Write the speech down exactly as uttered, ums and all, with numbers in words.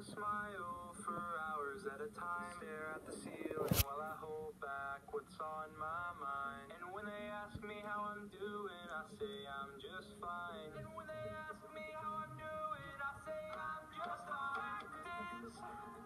smile for hours at a time. Stare at the ceiling while I hold back what's on my mind. And when they ask me how I'm doing, I say I'm just fine. And when they ask me how I'm doing, I say I'm just fine. This